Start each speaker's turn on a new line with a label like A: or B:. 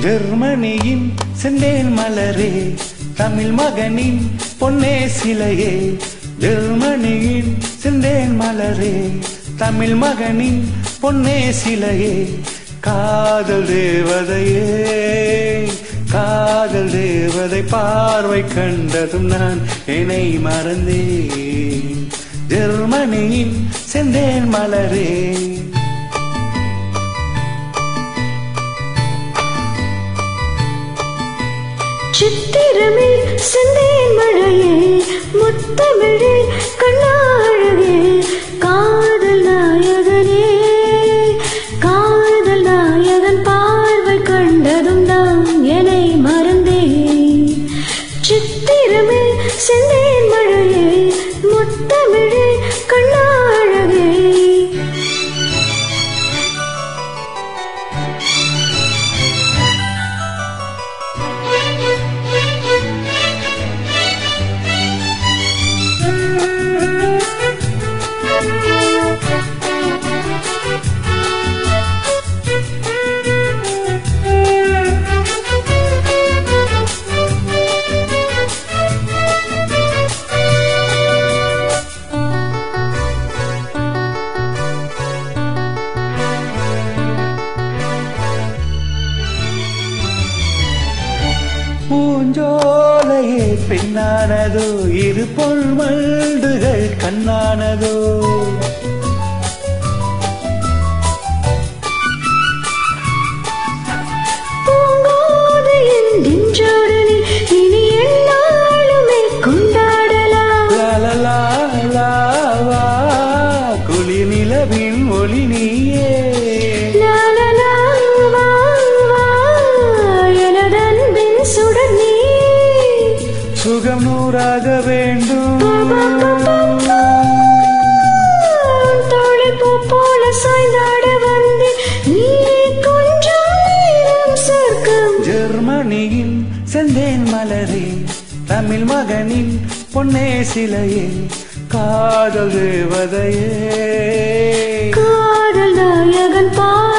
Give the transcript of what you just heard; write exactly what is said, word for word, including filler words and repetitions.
A: ஜெர்மனியின் செந்தேன் மலரே, தமிழ் மகனின் பொன்னே சிலையே. ஜெர்மனியின் செந்தேன் மலரே, தமிழ் மகனின் பொன்னே சிலையே. காதல் தேவதையே, காதல் தேவதை பார்வை கண்டதும் நான் என்னை மறந்தேன். ஜெர்மனியின் செந்தேன் மலரே.
B: சித்திரமே செந்தேன் மழையே, முத்தமிழே கண்ணாழகே. காதல் நாயகனே, காதல் நாயகன் பார்வை கண்டதும் நான் என்னை மறந்தேன். சித்திரமே செந்தேன் மழையே, முத்தமிழே கண்ணாழகே.
A: பூஞ்சோலையே பெண்ணானதோ, இரு பொன் மல்டுகள் கண்ணானதோ.
B: பூங்கோதையின் நெஞ்சோடனே இனி எந்நாளுமே கொண்டாடலாம்.
A: லா லா வா, குளிர் நிலவின் ஒளி நீயே.
B: லா லா லா வா வா, எனதன்பின் சுடர் நீ.
A: சுகம் நூறாக வேண்டும்,
B: தோழிப்பூ போல சாய்ந்தாட வந்து நீ கொஞ்சம் நேரம் சொர்க்கம்.
A: ஜெர்மனியின் செந்தேன் மலரே, தமிழ் மகனின் பொன்னே சிலையே. காதல் தேவதையே,
B: காதல் நாயகன் பா